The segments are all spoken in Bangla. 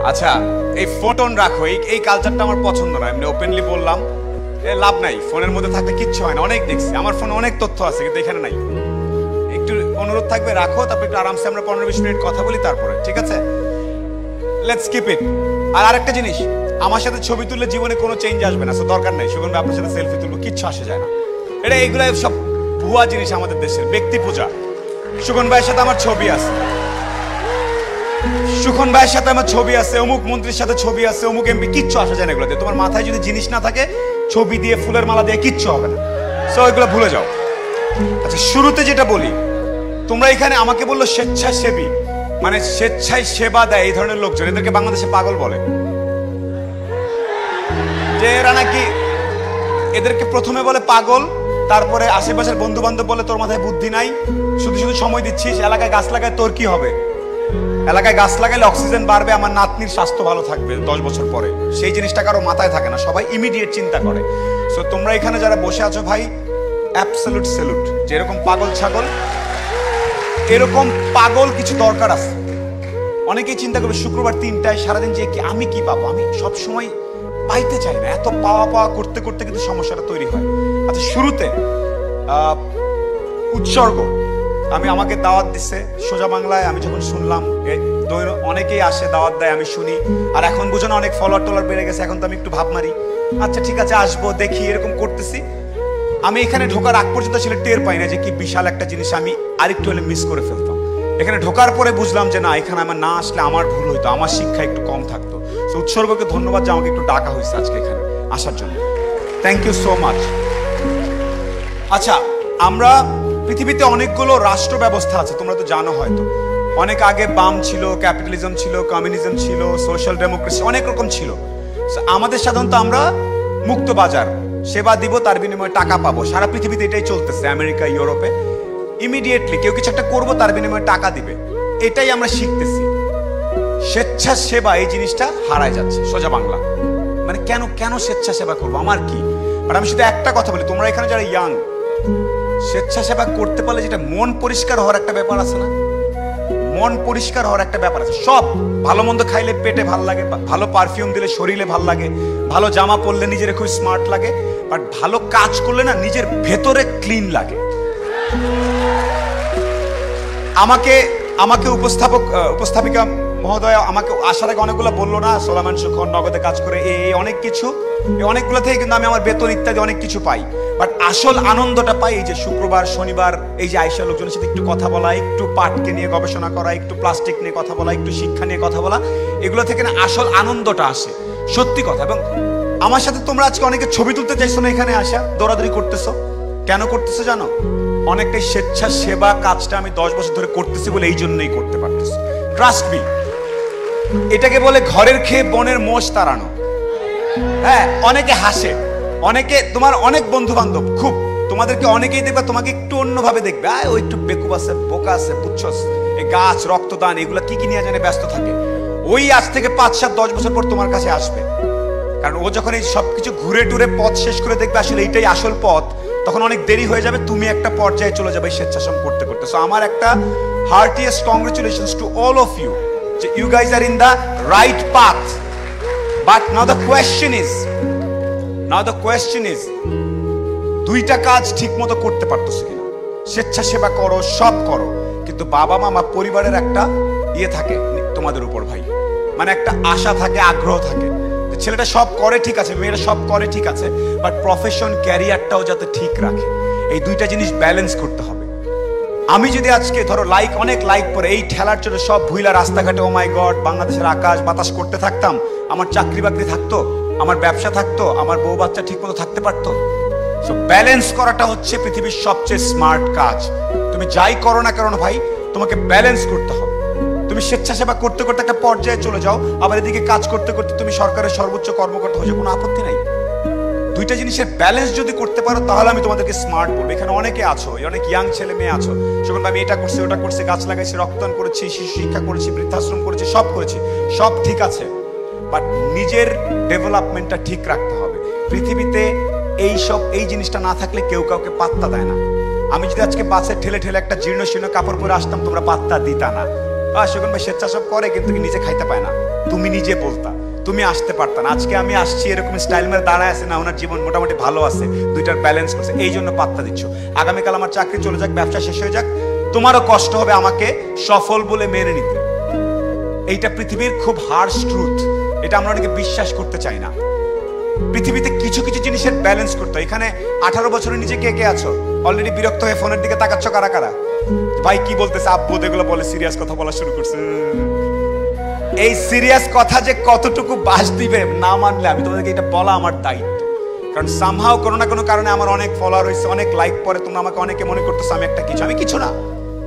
আচ্ছা, এই ফোন রাখো, এই কালচারটা আমার পছন্দ না। এমনি ওপেনলি বললাম, লাভ নাই। ফোনের মধ্যে থাকলে কিচ্ছু হয় না। অনেক দেখছি, আমার ফোনে অনেক তথ্য আছে, কিন্তু এখানে নাই। একটু অনুরোধ থাকবে, রাখো, তারপর একটু আরামসে আমরা 15-20 মিনিট কথা বলি, তারপরে ঠিক আছে? Let's keep it. আর আরেকটা জিনিস, আমার সাথে ছবি তুললে জীবনে কোনো চেঞ্জ আসবে না, দরকার নাই। সুগন্ধ আপনার সাথে সেলফি তুলবো, কিচ্ছু আসে যায় না। এইগুলো সব ভুয়া জিনিস আমাদের দেশের, ব্যক্তি পূজা। সুগন ভাইয়ের সাথে আমার ছবি আছে, সুখন ভাইয়ের সাথে আমার ছবি আছে, অমুক মন্ত্রীর সাথে ছবি আছে, অমুক এমপি, কিচ্ছু আসা যায় না এগুলোতে। তোমার মাথায় যদি জিনিস না থাকে, ছবি দিয়ে ফুলের মালা দিয়ে কিচ্ছু হবে না। সো এগুলো ভুলে যাও। আচ্ছা, শুরুতে যেটা বলি, তোমরা এখানে আমাকে বললো স্বেচ্ছাসেবী, মানে স্বেচ্ছায় সেবা দেয় এই ধরনের লোকজন, এদেরকে বাংলাদেশে পাগল বলে। যে এরা নাকি, এদেরকে প্রথমে বলে পাগল, তারপরে আশেপাশের বন্ধু বান্ধব বলে তোর মাথায় বুদ্ধি নাই, শুধু শুধু সময় দিচ্ছিস, এলাকায় গাছ লাগায় তোর কি হবে? এলাকায় গাছ লাগাইলে অক্সিজেন বাড়বে, আমার নাতনির স্বাস্থ্য ভালো থাকবে 10 বছর পরে। সেই জিনিসটা কারো মাথায় থাকে না, সবাই ইমিডিয়েট চিন্তা করে। সো তোমরা এখানে যারা বসে আছো ভাই, অ্যাবসলিউট স্যালুট। যেরকম পাগল ছাগল, এরকম পাগল কিছু দরকার আছে। অনেকেই চিন্তা করবে শুক্রবার 3টায় সারাদিন যে কি আমি কি পাবো, আমি সব সময় পাইতে চাই না। এত পাওয়া করতে করতে কিন্তু সমস্যাটা তৈরি হয়। আচ্ছা, শুরুতে উৎসর্গ। আমাকে দাওয়াত দিচ্ছে সোজা বাংলায়। আমি যখন শুনলাম, অনেকেই আসে দাওয়াত দেয়, আমি শুনি। আর এখন বুঝো না, অনেক ফলোয়ার টলার বেড়ে গেছে, এখন তো আমি একটু ভাব মারি, আচ্ছা ঠিক আছে আসবো দেখি, এরকম করতেছি। আমি এখানে ঢোকার আগ পর্যন্ত ছিল টের পাই না যে কি বিশাল একটা জিনিস আমি আরেকটু হলে মিস করে ফেলতাম। এখানে ঢোকার পরে বুঝলাম যে না, এখানে আমার না আসলে আমার ভুল হইতো, আমার শিক্ষা একটু কম থাকতো। সো উৎসর্গকে ধন্যবাদ যে আমাকে একটু ডাকা হয়েছে আজকে এখানে আসার জন্য। Thank you so much. আচ্ছা, আমরা পৃথিবীতে অনেকগুলো রাষ্ট্র ব্যবস্থা আছে, তোমরা তো জানো হয়তো। অনেক আগে বাম ছিল, ক্যাপিটালিজম ছিল, কমিউনিজম ছিল, সোশ্যাল ডেমোক্রেসি, অনেক রকম ছিল। আমাদের সাধারণত আমরা মুক্ত বাজার, সেবা দিব, তার বিনিময়ে টাকা পাবো। সারা পৃথিবীতে এটাই চলতেছে, আমেরিকা, ইউরোপে। ইমিডিয়েটলি কেউ কিছু একটা করবো, তার বিনিময়ে টাকা দিবে, এটাই আমরা শিখতেছি। স্বেচ্ছাসেবা এই জিনিসটা হারায় যাচ্ছে সোজা বাংলা। মানে কেন স্বেচ্ছাসেবা করবো, আমার কি? বাট আমি শুধু একটা কথা বলি, তোমরা এখানে যারা ইয়াং, স্বেচ্ছাসেবা করতে পারলে যেটা মন পরিষ্কার হওয়ার একটা ব্যাপার আছে না, মন পরিষ্কার হওয়ার একটা ব্যাপার আছে। সব ভালো মন্দ খাইলে পেটে ভাল লাগে, ভালো পারফিউম দিলে শরীরে ভাল লাগে, ভালো জামা পরলে নিজের খুব স্মার্ট লাগে, বাট ভালো কাজ করলে না নিজের ভেতরে ক্লিন লাগে। আমাকে উপস্থাপিকা মহোদয় আমাকে আসার আগে অনেকগুলো বললো না, সোলামান সুখন নগদে কাজ করে এই অনেক কিছু, অনেকগুলো থেকে কিন্তু আমি আমার বেতন ইত্যাদি অনেক কিছু পাই। বাট আসল আনন্দটা পাই এই যে শুক্রবার শনিবার, এই যে আইসা লোকজনের সাথে একটু কথা বলা, একটু পাটকে নিয়ে গবেষণা করা, একটু প্লাস্টিক নিয়ে কথা বলা, একটু শিক্ষা নিয়ে কথা বলা, এগুলো থেকে না আসল আনন্দটা আসে, সত্যি কথা। এবং আমার সাথে তোমরা আজকে অনেকে ছবি তুলতে চাইছো না, এখানে আসা দৌড়াদৌড়ি করতেছো, কেন করতেছো জানো? অনেকটাই স্বেচ্ছাসেবা কাজটা আমি 10 বছর ধরে করতেছি বলে এই জন্যই করতে পারতেছি। ট্রাস্ট মি, এটাকে বলে ঘরের খেয়ে বনের মোষ তাড়ানো। হ্যাঁ, অনেকে হাসে, অনেকে তোমার অনেক বন্ধু বান্ধব, খুব তোমাদেরকে অনেকেই দেখবে, তোমাকে একটু অন্যভাবে দেখবে, ও একটু বেকুব আছে, বোকা আছে, বুঝছস, এই গাছ, রক্তদান, এগুলো কি নিয়ে জানে ব্যস্ত থাকে। ওই আজ থেকে 5-7-10 বছর পর তোমার কাছে আসবে, কারণ ও যখন এই সবকিছু ঘুরে টুরে পথ শেষ করে দেখবে আসলে এইটাই আসল পথ, তখন অনেক দেরি হয়ে যাবে, তুমি একটা পর্যায়ে চলে যাবে স্বেচ্ছাশ্রম করতে করতে। সো আমার একটা heartiest congratulations to all of you, যে you guys are in the right path. But now the question is দুইটা কাজ ঠিক মতো করতে পারতেছো কিনা। স্বেচ্ছাসেবা করো, সব করো, কিন্তু বাবা মা পরিবারের একটা ইয়ে থাকে তোমাদের উপর ভাই, মানে একটা আশা থাকে, আগ্রহ থাকে, ছেলেটা সব করে ঠিক আছে, মেয়েরা সব করে ঠিক আছে, বাট প্রফেশন ক্যারিয়ারটাও যাতে ঠিক রাখে। এই দুইটা জিনিস ব্যালেন্স করতে হবে। আমি যদি আজকে ধরো অনেক লাইক পরে এই ঠেলার জন্য সব ভুইলা রাস্তাঘাটে ও মাই গড বাংলাদেশের আকাশ বাতাস করতে থাকতাম, আমার চাকরি বাকরি থাকতো, আমার ব্যবসা থাকতো, আমার বউ বাচ্চা ঠিক মতো থাকতে পারতো। সো ব্যালেন্স করাটা হচ্ছে পৃথিবীর সবচেয়ে স্মার্ট কাজ। তুমি যাই করো না কেন ভাই, তোমাকে ব্যালেন্স করতে হবে। তুমি স্বেচ্ছাসেবা করতে করতে একটা পর্যায়ে চলে যাও, আবার এদিকে কাজ করতে করতে তুমি সরকারের সর্বোচ্চ কর্মকর্তা হয়ে যাও, কোনো আপত্তি নাই। দুইটা জিনিসের ব্যালেন্স যদি করতে পারো, তাহলে আমি তোমাদেরকে স্মার্ট বলবো। এখানে অনেকে আছো, অনেক ইয়াং ছেলে মেয়ে আছো, যখন আমি এটা করছি, ওটা করছি, গাছ লাগাইছি, রক্তদান করেছি, শিশু শিক্ষা করেছি, বৃদ্ধাশ্রম করেছি, সব করেছি, সব ঠিক আছে, বাট নিজের ডেভেলপমেন্টটা ঠিক রাখতে হবে। পৃথিবীতে এই জিনিসটা না থাকলে কেউ কাউকে পাত্তা দেয় না। আমি যদি আজকে বাসে ঠেলে ঠেলে একটা জীর্ণ শীর্ণ কাপড় পরে আসতাম, তোমরা পাত্তা দিতা না। শকুন ভাই স্বেচ্ছাসেবক করে কিন্তু কি নিজে খাইতে পায় না, তুমি নিজে বলতা, তুমি আসতে পারতা না। আজকে আমি আসছি এরকম স্টাইল মেরে দাঁড়ায় আছে না, ওনার জীবন মোটামুটি ভালো আছে, দুইটার ব্যালেন্স করছে, এই জন্য পাত্তা দিচ্ছ। আগামীকাল আমার চাকরি চলে যাক, ব্যবসা শেষ হয়ে যাক, তোমারও কষ্ট হবে আমাকে সফল বলে মেনে নিতে। এইটা পৃথিবীর খুব হার্শ ট্রুথ, এটা আমরা অনেকে বিশ্বাস করতে চাই না। পৃথিবীতে কিছু কিছু জিনিসের ব্যালেন্স করতে হয়। এখানে 18 বছরের নিচে কে কে আছো? অলরেডি বিরক্ত হয়ে ফোনের দিকে তাকাচ্ছ কারা কারা? ভাই কি বলতেছে, আব্বু এগুলো বলে সিরিয়াস কথা বলা শুরু করছে। এই সিরিয়াস কথা যে কতটুকু বাস দিবে না মানলে আমি তোমাদেরকে এটা বলা আমার দায়িত্ব। কারণ সামহাও কোনো না কোনো কারণে আমার অনেক ফলোয়ার হয়েছে, অনেক লাইক পরে, তোমরা আমাকে অনেকে মনে করতেছো আমি একটা কিছু, আমি কিছু না।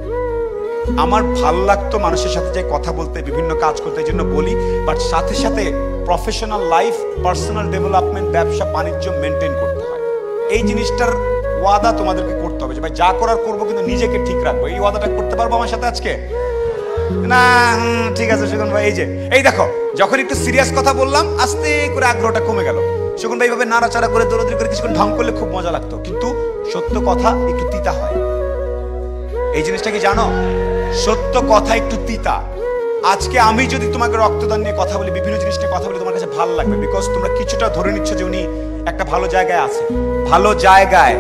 আমার ভালো লাগতো মানুষের সাথে যে কথা বলতে, বিভিন্ন কাজ করতে, এই জন্য বলি। বাট সাথে সাথে প্রফেশনাল লাইফ, পার্সোনাল ডেভেলপমেন্ট, ব্যবসা বাণিজ্য মেনটেন করতে হয়। এই জিনিসটার ওয়াদা তোমাদেরকে করতে হবে যে ভাই যা করার করবো কিন্তু নিজেকে ঠিক রাখবো। এই ওয়াদাটা করতে পারবো আমার সাথে আজকে? না ঠিক আছে শকুন ভাই, এই দেখো যখন একটু সিরিয়াস কথা বললাম আস্তে করে আগ্রহটা কমে গেল। শকুন ভাই এইভাবে নাড়াচাড়া করে দৌড়াদৌড়ি করে কিছুক্ষণ ঢং করলে খুব মজা লাগতো, কিন্তু সত্য কথা একটু তিতা হয়। এই জিনিসটা কি জানো? সত্য কথা একটু তিতা। আজকে আমি যদি তোমাকে রক্তদান নিয়ে কথা বলি, বিভিন্ন জিনিস নিয়ে কথা বলি, তোমার কাছে ভালো লাগবে, বিকজ তোমরা কিছুটা ধরে নিচ্ছ যে উনি একটা ভালো জায়গায় আছে। ভালো জায়গায়,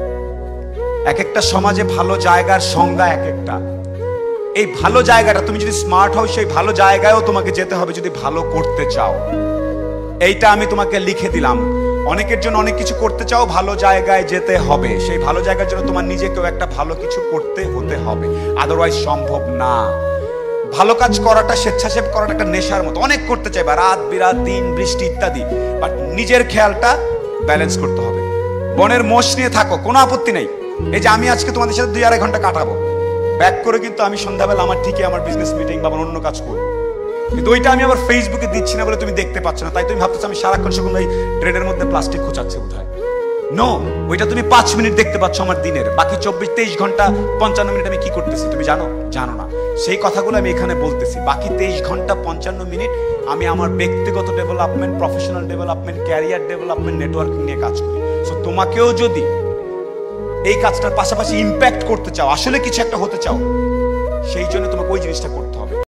এক একটা সমাজে ভালো জায়গার সংজ্ঞা এক একটা। এই ভালো জায়গাটা তুমি যদি স্মার্ট হও, সেই ভালো জায়গায়ও তোমাকে যেতে হবে যদি ভালো করতে চাও। এইটা আমি তোমাকে লিখে দিলাম। অনেকের জন্য অনেক কিছু করতে চাও, ভালো জায়গায় যেতে হবে। সেই ভালো জায়গার জন্য তোমার নিজেকেও একটা ভালো কিছু করতে হতে হবে, আদারওয়াইজ সম্ভব না। ভালো কাজ করাটা, স্বেচ্ছাসেব করাটা একটা নেশার মতো, অনেক করতে চাইবা, রাত বিরাত, দিন বৃষ্টি ইত্যাদি, বাট নিজের খেয়ালটা ব্যালেন্স করতে হবে। বনের মোষ নিয়ে থাকো, কোনো আপত্তি নেই। এই যে আমি আজকে তোমাদের সাথে 2-2.5 ঘন্টা কাটাবো, ব্যাক করে কিন্তু আমি সন্ধ্যাবেলা আমার ঠিকই আমার বিজনেস মিটিং বা অন্য কাজ করবো, কিন্তু ওইটা আমি আবার ফেসবুকে দিচ্ছি না বলে তুমি দেখতে পাচ্ছ না। তাই তুমি ভাবতেছো আমি সারাক্ষণ শকুন ভাই ড্রেনের মধ্যে প্লাস্টিক খোঁচাচ্ছে বোধহয়। নো, ওইটা তুমি 5 মিনিট দেখতে পাচ্ছ আমার দিনের, বাকি 24-23 ঘন্টা 55 মিনিট আমি কি করতেছি তুমি জানো? জানো না। সেই কথাগুলো আমি এখানে বলতেছি। বাকি 23 ঘন্টা 55 মিনিট আমি আমার ব্যক্তিগত development, professional development, career development, networking নিয়ে কাজ করি। সো তোমাকেও যদি এই কাজটার পাশাপাশি ইম্প্যাক্ট করতে চাও, আসলে কিছু একটা হতে চাও, সেই জন্য তোমাকে ওই জিনিসটা করতে হবে।